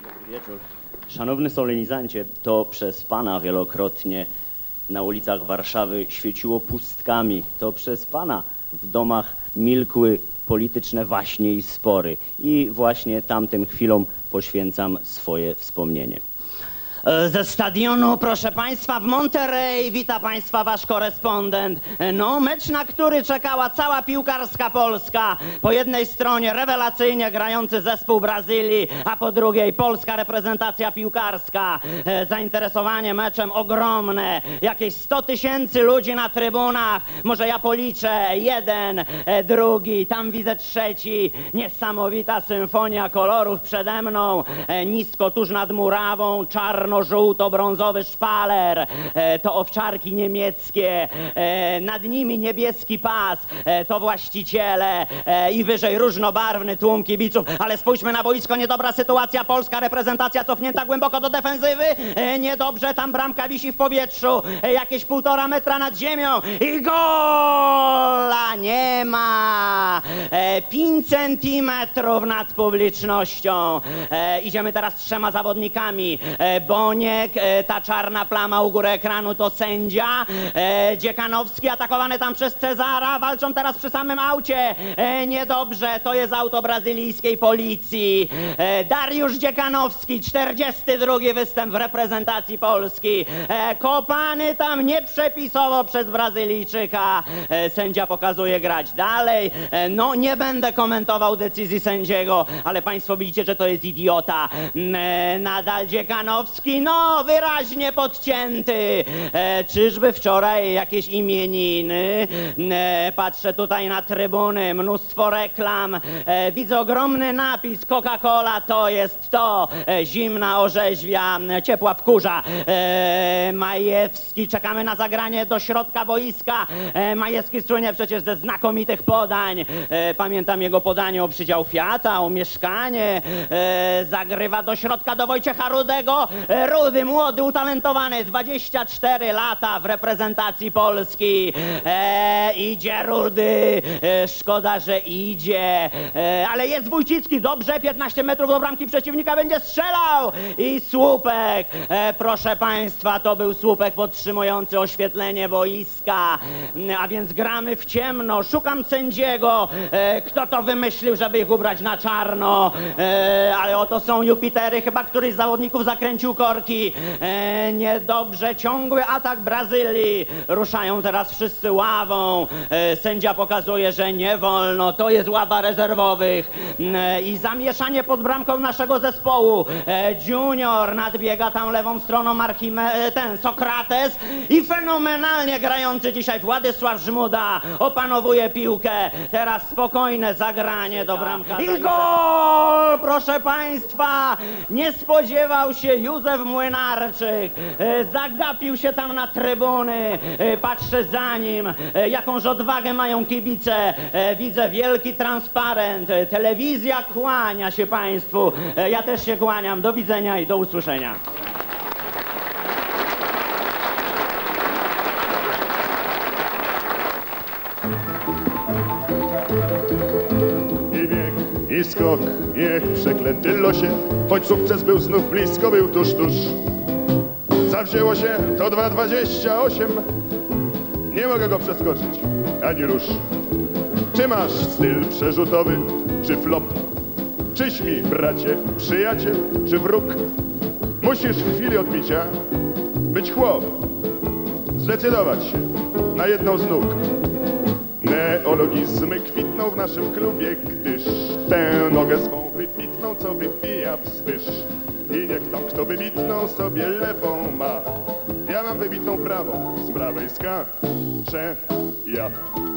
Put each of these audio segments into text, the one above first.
Dobry wieczór. Szanowny solenizancie, to przez pana wielokrotnie na ulicach Warszawy świeciło pustkami. To przez pana w domach milkły polityczne waśnie i spory. I właśnie tamtym chwilom poświęcam swoje wspomnienie. Ze stadionu, proszę państwa, w Monterey wita państwa wasz korespondent. No, mecz, na który czekała cała piłkarska Polska. Po jednej stronie rewelacyjnie grający zespół Brazylii, a po drugiej polska reprezentacja piłkarska. Zainteresowanie meczem ogromne. Jakieś 100 000 ludzi na trybunach. Może ja policzę. Jeden, drugi, tam widzę trzeci. Niesamowita symfonia kolorów przede mną. Nisko tuż nad murawą, żółto-brązowy szpaler, to owczarki niemieckie, nad nimi niebieski pas, to właściciele i wyżej różnobarwny tłum kibiców, ale spójrzmy na boisko, niedobra sytuacja, polska reprezentacja cofnięta głęboko do defensywy, niedobrze, tam bramka wisi w powietrzu, jakieś 1,5 metra nad ziemią i gola nie ma, 5 centymetrów nad publicznością. Idziemy teraz 3 zawodnikami, Boniek, ta czarna plama u góry ekranu to sędzia, Dziekanowski atakowany tam przez Cezara, walczą teraz przy samym aucie, niedobrze, to jest auto brazylijskiej policji, Dariusz Dziekanowski, 42. występ w reprezentacji Polski, kopany tam nieprzepisowo przez Brazylijczyka, sędzia pokazuje grać dalej, no nie będę komentował decyzji sędziego, ale państwo widzicie, że to jest idiota, nadal Dziekanowski, no wyraźnie podcięty. Czyżby wczoraj jakieś imieniny? Patrzę tutaj na trybuny, mnóstwo reklam. Widzę ogromny napis Coca-Cola, to jest to. Zimna orzeźwia, ciepła wkurza. Majewski, czekamy na zagranie do środka boiska. Majewski słynie przecież ze znakomitych podań. Pamiętam jego podanie o przydział Fiata, o mieszkanie. Zagrywa do środka do Wojciecha Rudego. Rudy, młody, utalentowany, 24 lata w reprezentacji Polski. Idzie Rudy, szkoda, że idzie, ale jest Wójcicki, dobrze, 15 metrów do bramki przeciwnika, będzie strzelał i słupek. Proszę państwa, to był słupek podtrzymujący oświetlenie boiska, a więc gramy w ciemno, szukam sędziego, kto to wymyślił, żeby ich ubrać na czarno, ale oto są Jupitery, chyba któryś z zawodników zakręcił korki. Niedobrze, ciągły atak Brazylii. Ruszają teraz wszyscy ławą. Sędzia pokazuje, że nie wolno. To jest ława rezerwowych. I zamieszanie pod bramką naszego zespołu. Junior nadbiega tam lewą stroną Sokrates i fenomenalnie grający dzisiaj Władysław Żmuda opanowuje piłkę. Teraz spokojne zagranie do bramka. I gol! Proszę państwa, nie spodziewał się Józef Młynarczyk, zagapił się tam na trybuny, patrzę za nim, jakąż odwagę mają kibice, widzę wielki transparent, telewizja kłania się państwu, ja też się kłaniam, do widzenia i do usłyszenia. I bieg, i skok, niech przeklęty losie, choć sukces był znów blisko, był tuż, tuż. Zawzięło się to 2,28, nie mogę go przeskoczyć, ani rusz. Czy masz styl przerzutowy, czy flop? Czyś mi, bracie, przyjaciel, czy wróg? Musisz w chwili odbicia być chłop, zdecydować się na jedną z nóg. Neologizmy kwitną w naszym klubie, gdyż tę nogę swą wybitną, co wybija wzwyż. I niech tą, kto wybitną sobie lewą ma. Ja mam wybitną prawą, z prawej skaczę ja.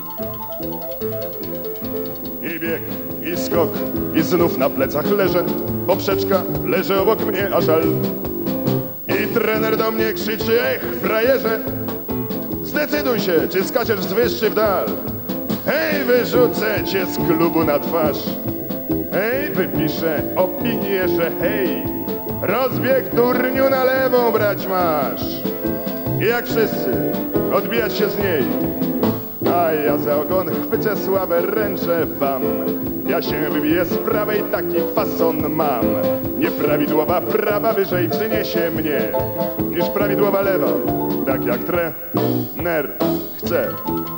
I bieg, i skok, i znów na plecach leżę. Poprzeczka leży obok mnie, a żal. I trener do mnie krzyczy, ech, frajerze, zdecyduj się, czy skaczesz z wyższy w dal. Hej, wyrzucę cię z klubu na twarz. Hej, wypiszę opinię, że hej, rozbieg turniu na lewą brać masz. I jak wszyscy, odbijać się z niej. A ja za ogon chwycę sławę, ręczę wam. Ja się wybiję z prawej, taki fason mam. Nieprawidłowa prawa wyżej wzniesie mnie niż prawidłowa lewa, tak jak trener chce.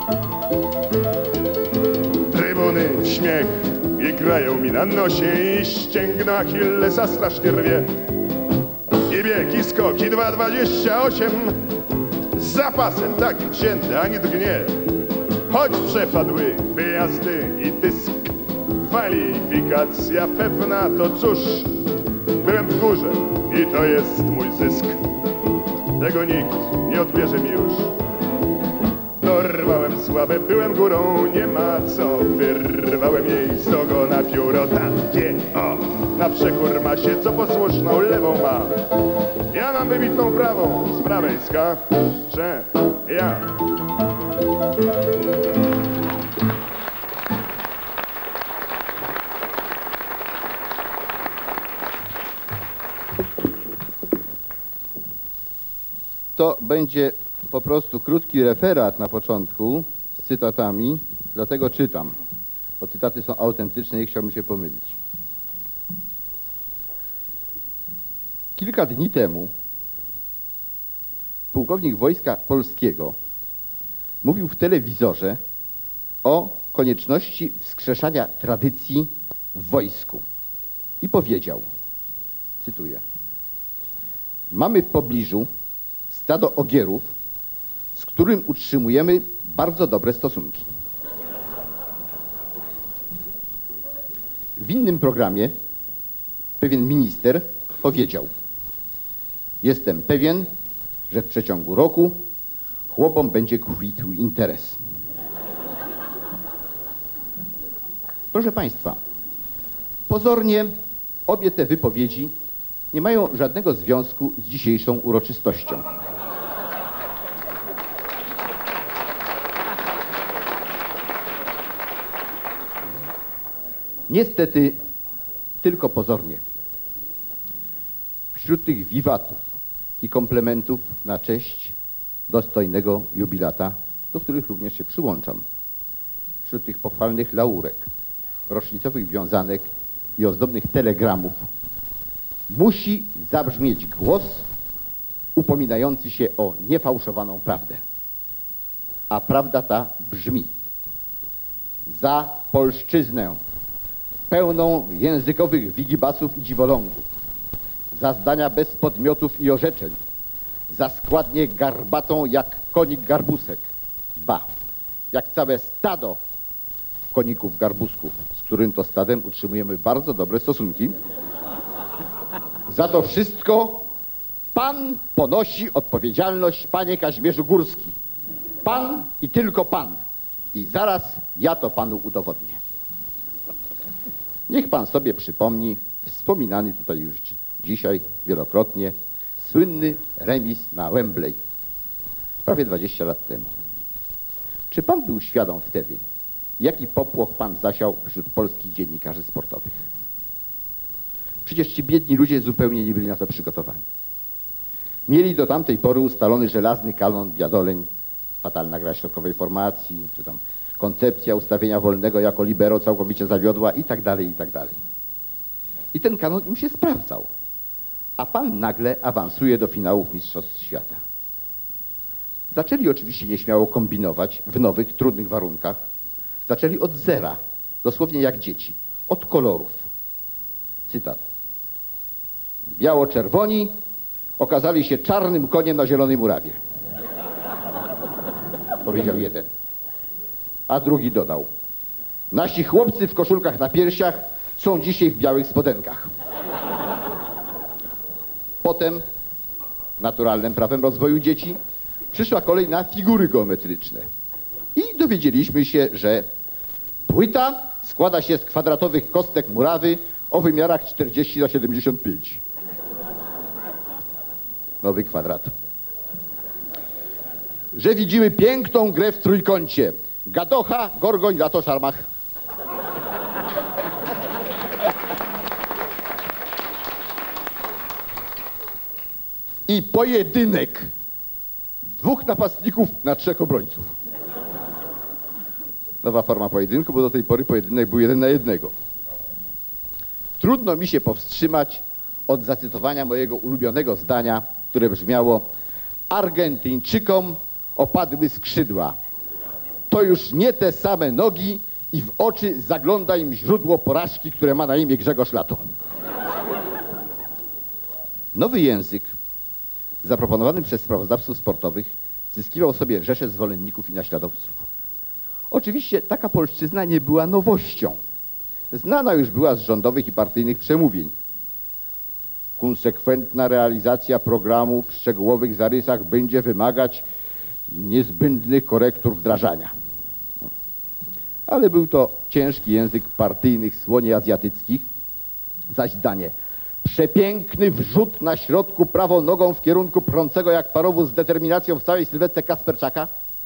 Trybuny w śmiech i grają mi na nosie i ścięgno Achillesa strasznie rwie. I bieg, i skok, i 2,28 z zapasem takim wzięty, ani drgnie. Choć przepadły wyjazdy i dysk, kwalifikacja pewna, to cóż, byłem w górze i to jest mój zysk. Tego nikt nie odbierze mi już. Dorwałem sławę, byłem górą, nie ma co. Wyrwałem jej z ogona pióro, takie o, na przekór masie, co posłuszną lewą ma. Ja mam wybitną prawą, z prawej skaczę ja. To będzie po prostu krótki referat na początku z cytatami, dlatego czytam, bo cytaty są autentyczne i chciałbym się pomylić. Kilka dni temu pułkownik Wojska Polskiego mówił w telewizorze o konieczności wskrzeszania tradycji w wojsku i powiedział, cytuję: mamy w pobliżu stado ogierów, z którym utrzymujemy bardzo dobre stosunki. W innym programie pewien minister powiedział: jestem pewien, że w przeciągu roku chłopom będzie kwitł interes. Proszę Państwa, pozornie obie te wypowiedzi nie mają żadnego związku z dzisiejszą uroczystością. Niestety tylko pozornie. Wśród tych wiwatów i komplementów na cześć dostojnego jubilata, do których również się przyłączam, wśród tych pochwalnych laurek, rocznicowych wiązanek i ozdobnych telegramów musi zabrzmieć głos upominający się o niefałszowaną prawdę. A prawda ta brzmi: za polszczyznę pełną językowych wigibasów i dziwolągów, za zdania bez podmiotów i orzeczeń, za składnię garbatą jak konik garbusek, ba, jak całe stado koników garbusków, z którym to stadem utrzymujemy bardzo dobre stosunki. Za to wszystko pan ponosi odpowiedzialność, panie Kazimierzu Górski. Pan i tylko pan. I zaraz ja to panu udowodnię. Niech pan sobie przypomni wspominany tutaj już dzisiaj wielokrotnie słynny remis na Wembley prawie 20 lat temu. Czy pan był świadom wtedy, jaki popłoch pan zasiał wśród polskich dziennikarzy sportowych? Przecież ci biedni ludzie zupełnie nie byli na to przygotowani. Mieli do tamtej pory ustalony żelazny kanon biadoleń, fatalna gra środkowej formacji, czy tam koncepcja ustawienia Wolnego jako libero całkowicie zawiodła i tak dalej, i tak dalej. I ten kanon im się sprawdzał. A pan nagle awansuje do finałów Mistrzostw Świata. Zaczęli oczywiście nieśmiało kombinować w nowych, trudnych warunkach. Zaczęli od zera, dosłownie jak dzieci, od kolorów. Cytat. Biało-czerwoni okazali się czarnym koniem na zielonej murawie. Powiedział jeden. A drugi dodał: nasi chłopcy w koszulkach na piersiach są dzisiaj w białych spodenkach. Potem, naturalnym prawem rozwoju dzieci, przyszła kolej na figury geometryczne. I dowiedzieliśmy się, że płyta składa się z kwadratowych kostek murawy o wymiarach 40×75. Nowy kwadrat. Że widzimy piękną grę w trójkącie. Gadocha, Gorgoń, Lato, Szarmach. I pojedynek 2 napastników na 3 obrońców. Nowa forma pojedynku, bo do tej pory pojedynek był 1 na 1. trudno mi się powstrzymać od zacytowania mojego ulubionego zdania, które brzmiało: Argentyńczykom opadły skrzydła. To już nie te same nogi i w oczy zagląda im źródło porażki, które ma na imię Grzegorz Lato. Nowy język zaproponowany przez sprawozdawców sportowych zyskiwał sobie rzeszę zwolenników i naśladowców. Oczywiście taka polszczyzna nie była nowością. Znana już była z rządowych i partyjnych przemówień. Konsekwentna realizacja programu w szczegółowych zarysach będzie wymagać niezbędnych korektur wdrażania. Ale był to ciężki język partyjnych słoni azjatyckich, zaś zdanie: przepiękny wrzut na środku prawą nogą w kierunku prącego jak parowóz z determinacją w całej sylwetce Kasperczaka.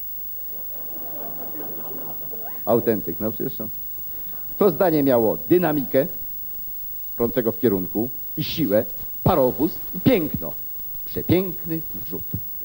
Autentyk, no przecież no. To zdanie miało dynamikę prącego w kierunku i siłę, parowóz i piękno. Przepiękny wrzut.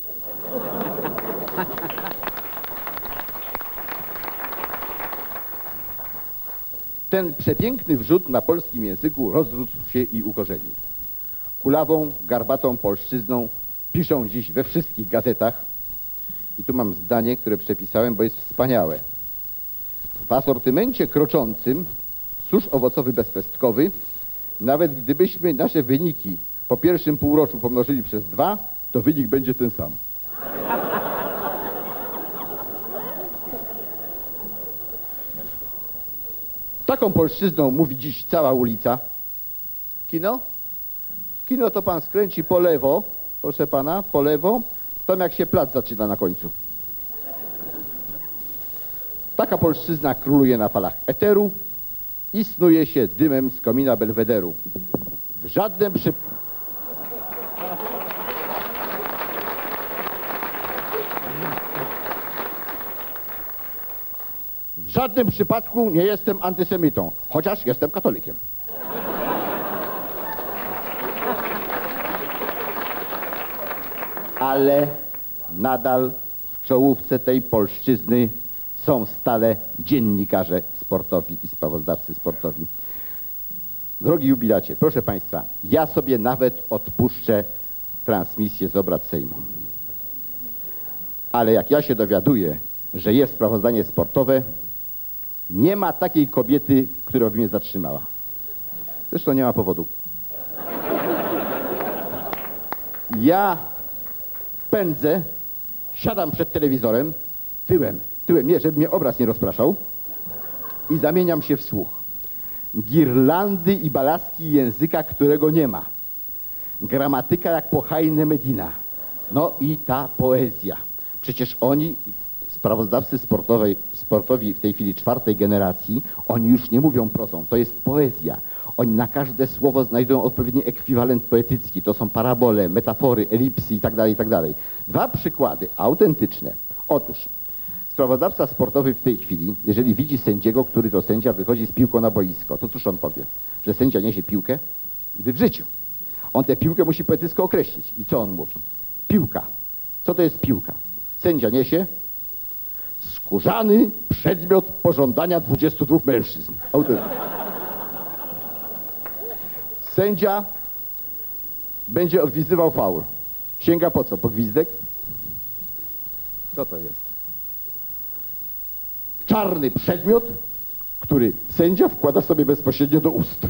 Ten przepiękny wrzut na polskim języku rozrósł się i ukorzenił. Kulawą, garbatą polszczyzną piszą dziś we wszystkich gazetach. I tu mam zdanie, które przepisałem, bo jest wspaniałe. W asortymencie kroczącym susz owocowy bezpestkowy, nawet gdybyśmy nasze wyniki po pierwszym półroczu pomnożyli przez 2, to wynik będzie ten sam. Taką polszczyzną mówi dziś cała ulica. Kino? Kino to pan skręci po lewo, proszę pana, po lewo, tam jak się plac zaczyna na końcu. Taka polszczyzna króluje na falach eteru i snuje się dymem z komina Belwederu. W żadnym W żadnym przypadku nie jestem antysemitą, chociaż jestem katolikiem. Ale nadal w czołówce tej polszczyzny są stale dziennikarze sportowi i sprawozdawcy sportowi. Drogi jubilacie, proszę państwa, ja sobie nawet odpuszczę transmisję z obrad Sejmu. Ale jak ja się dowiaduję, że jest sprawozdanie sportowe, nie ma takiej kobiety, która by mnie zatrzymała. Zresztą nie ma powodu. Ja pędzę, siadam przed telewizorem, tyłem, nie, żeby mnie obraz nie rozpraszał, i zamieniam się w słuch. Girlandy i balastki języka, którego nie ma. Gramatyka jak po Heine Medina. No i ta poezja. Przecież oni, sprawozdawcy sportowi w tej chwili 4. generacji, oni już nie mówią prozą, to jest poezja. Oni na każde słowo znajdują odpowiedni ekwiwalent poetycki. To są parabole, metafory, elipsy itd., itd. 2 przykłady autentyczne. Otóż sprawozdawca sportowy w tej chwili, jeżeli widzi sędziego, który to sędzia wychodzi z piłką na boisko, to cóż on powie? Że sędzia niesie piłkę? Gdy w życiu. On tę piłkę musi poetycko określić. I co on mówi? Piłka. Co to jest piłka? Sędzia niesie skórzany przedmiot pożądania 22 mężczyzn. Sędzia będzie odgwizdywał faul. Sięga po co? Po gwizdek? Co to jest? Czarny przedmiot, który sędzia wkłada sobie bezpośrednio do ust.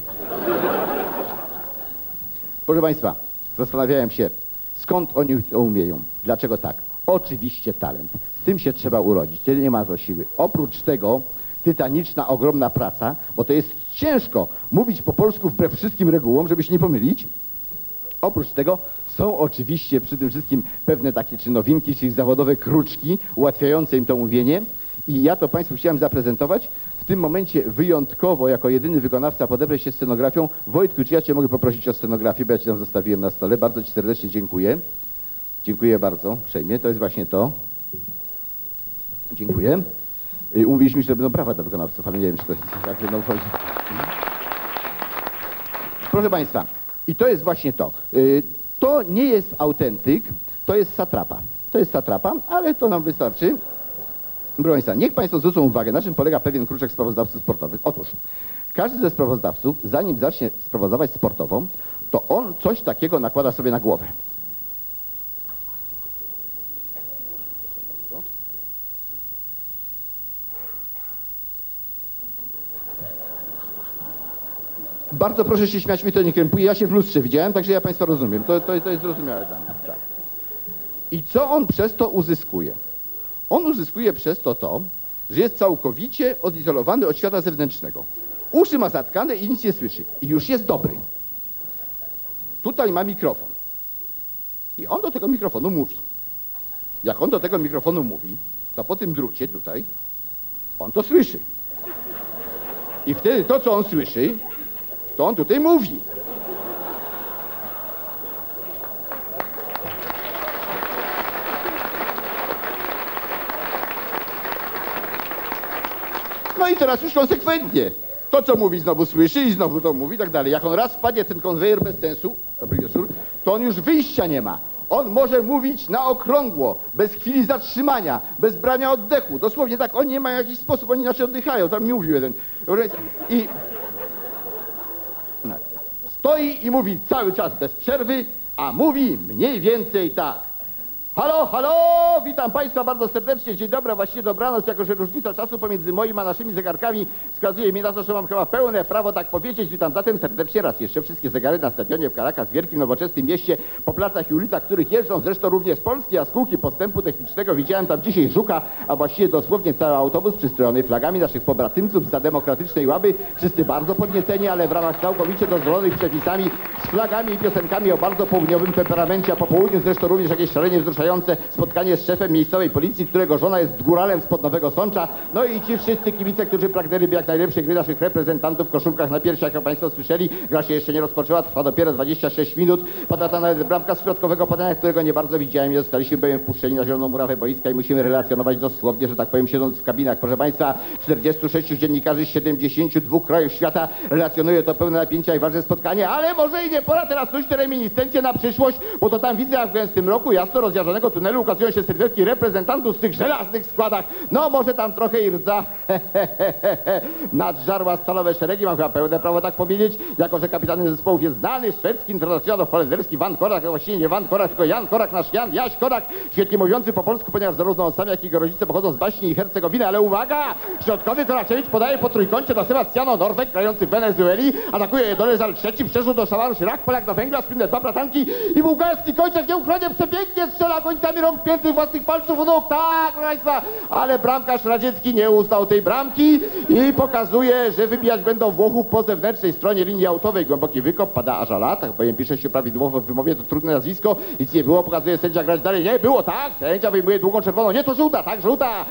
Proszę państwa, zastanawiałem się, skąd oni to umieją? Dlaczego tak? Oczywiście talent. Z tym się trzeba urodzić, tyle nie ma to siły. Oprócz tego tytaniczna, ogromna praca, bo to jest ciężko mówić po polsku wbrew wszystkim regułom, żeby się nie pomylić. Oprócz tego są oczywiście przy tym wszystkim pewne takie czy nowinki, czyli zawodowe kruczki ułatwiające im to mówienie. I ja to państwu chciałem zaprezentować. W tym momencie wyjątkowo, jako jedyny wykonawca podebrę się scenografią. Wojtku, czy ja cię mogę poprosić o scenografię, bo ja ci tam zostawiłem na stole. Bardzo ci serdecznie dziękuję. Dziękuję bardzo uprzejmie. To jest właśnie to. Dziękuję. Umówiliśmy się, że będą brawa dla wykonawców, ale nie wiem, czy to tak będą wchodzić. Proszę państwa, i to jest właśnie to. To nie jest autentyk, to jest satrapa. To jest satrapa, ale to nam wystarczy. Proszę Państwa, niech Państwo zwrócą uwagę, na czym polega pewien kruczek sprawozdawców sportowych. Otóż, każdy ze sprawozdawców, zanim zacznie sprawozdawać sportowo, to on coś takiego nakłada sobie na głowę. Bardzo proszę się śmiać, mi to nie krępuje, ja się w lustrze widziałem, także ja Państwa rozumiem, to jest zrozumiałe dla mnie. Tak. I co on przez to uzyskuje? On uzyskuje przez to, że jest całkowicie odizolowany od świata zewnętrznego. Uszy ma zatkane i nic nie słyszy. I już jest dobry. Tutaj ma mikrofon. I on do tego mikrofonu mówi. Jak on do tego mikrofonu mówi, to po tym drucie tutaj on to słyszy. I wtedy to, co on słyszy, to on tutaj mówi. No i teraz już konsekwentnie. To, co mówi, znowu słyszy i znowu to mówi i tak dalej. Jak on raz wpadnie ten konwejer bez sensu, dobry wieczór, to on już wyjścia nie ma. On może mówić na okrągło, bez chwili zatrzymania, bez brania oddechu. Dosłownie tak, oni nie mają jakiś sposób, oni inaczej oddychają. Tam mi mówił jeden. I tak, stoi i mówi cały czas bez przerwy, a mówi mniej więcej tak. Halo, halo, witam Państwa bardzo serdecznie, dzień dobry, właściwie dobranoc, jako że różnica czasu pomiędzy moim a naszymi zegarkami wskazuje mi na to, że mam chyba pełne prawo tak powiedzieć. Witam zatem serdecznie raz jeszcze wszystkie zegary na stadionie w Caracas, wielkim, nowoczesnym mieście, po placach i ulicach, których jeżdżą zresztą również z Polski jaskółki postępu technicznego. Widziałem tam dzisiaj Żuka, a właściwie dosłownie cały autobus przystrojony flagami naszych pobratymców za demokratycznej łaby. Wszyscy bardzo podnieceni, ale w ramach całkowicie dozwolonych przepisami, z flagami i piosenkami o bardzo południowym temperamencie, a po południu zresztą również jakieś szalenie wzruszające spotkanie z szefem miejscowej policji, którego żona jest góralem spod Nowego Sącza. No i ci wszyscy kibice, którzy pragnęliby jak najlepszej gry naszych reprezentantów w koszulkach na piersiach, jak Państwo słyszeli. Gra się jeszcze nie rozpoczęła, trwa dopiero 26 minut. Podata nawet bramka z środkowego podania, którego nie bardzo widziałem. Nie zostaliśmy bowiem wpuszczeni na zieloną murawę boiska i musimy relacjonować dosłownie, że tak powiem, siedząc w kabinach. Proszę Państwa, 46 dziennikarzy z 72 krajów świata relacjonuje to pełne napięcia i ważne spotkanie, ale może i nie pora teraz nuć te reminiscencje na przyszłość, bo to tam widzę, jak w tym roku jasno rozjarzonego tunelu ukazują się sylwetki reprezentantów w tych żelaznych składach. No może tam trochę i rdza nadżarła stalowe szeregi, mam chyba pełne prawo tak powiedzieć, jako że kapitanem zespołów jest znany szwedzki internacjonal holenderski Van Korak, a właściwie nie Van Korak, tylko Jan Korak, nasz Jaś Korak, świetnie mówiący po polsku, ponieważ zarówno on sam, jak i jego rodzice pochodzą z Baśni i Hercegowiny, ale uwaga! Środkowy Koraczewicz podaje po trójkącie do Sebastiano Norweg, grający w Wenezueli, atakuje Donezal III, przerzut do Szawaru Chirac, Polak do węgla, spinne dwa bratanki i bułgarski Kończek nieuchronnie przepięknie strzela końcami rąk piętych własnych palców u nóg, tak, proszę Państwa, ale bramkarz radziecki nie uznał tej bramki i pokazuje, że wybijać będą Włochów po zewnętrznej stronie linii autowej. Głęboki wykop, pada Ażala, tak powiem, pisze się prawidłowo w wymowie, to trudne nazwisko, nic nie było, pokazuje sędzia grać dalej, nie było, tak, sędzia wyjmuje długą czerwoną, nie, to żółta, tak,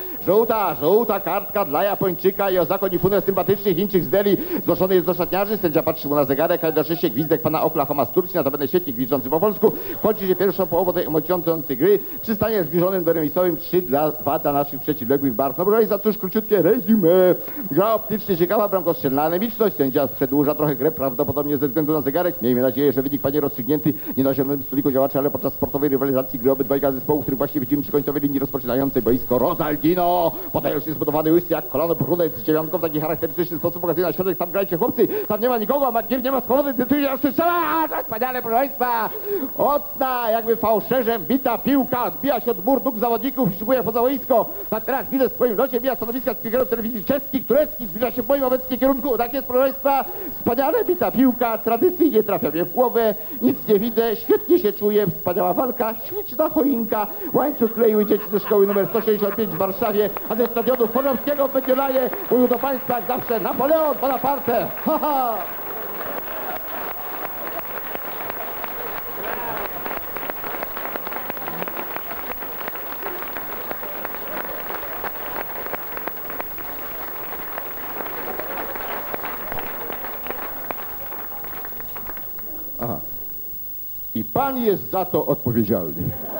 żółta kartka dla Japończyka i Ozako Nifune, sympatyczny Chińczyk z Delhi, zgłoszony jest do szatniarzy, sędzia patrzy mu na zegarek, ale do sześciu gwizdek pana Oklahoma z Turcji, notabene świetnie gwizdzący po polsku, kończy się pierwszą połową tej emocjonującej gry, przy stanie zbliżonym do remisowym 3-2 dla naszych przeciwległych barw. No proszę za cóż, króciutkie resume. Gra optycznie ciekawa, bramkostrzelna anemiczność. Sędzia przedłuża trochę grę, prawdopodobnie ze względu na zegarek. Miejmy nadzieję, że wynik będzie rozstrzygnięty nie na zielonym stoliku działaczy, ale podczas sportowej rywalizacji gry obydwojga zespołów, których właśnie widzimy przy końcowej linii rozpoczynającej boisko. Rosaldino! Potem już jest zbudowany łysy jak kolano brunet z dziewiątką w taki charakterystyczny sposób pokazuje na środek. Tam grajcie chłopcy, tam nie ma nikogo, a Makier nie ma swobody, decyduje aż strzela! Wspaniale, proszę Państwa! Ocna, jakby fałszerzem bita piłka, odbija się od mur nóg zawodników, przyczepuje poza boisko. A teraz widzę w swoim locie, mija stanowiska spikerów telewizji czeskich, tureckich, zbliża się w moim obecnie kierunku. Tak jest, proszę Państwa, wspaniale bita piłka, tradycyjnie trafia mnie w głowę, nic nie widzę, świetnie się czuję, wspaniała walka, śliczna choinka, łańcuch kleiły dzieci ze szkoły numer 165 w Warszawie, a ze stadionu Chorowskiego w Mediolanie mówił do Państwa jak zawsze Napoleon Bonaparte. Ha, ha. Aha. I pan jest za to odpowiedzialny.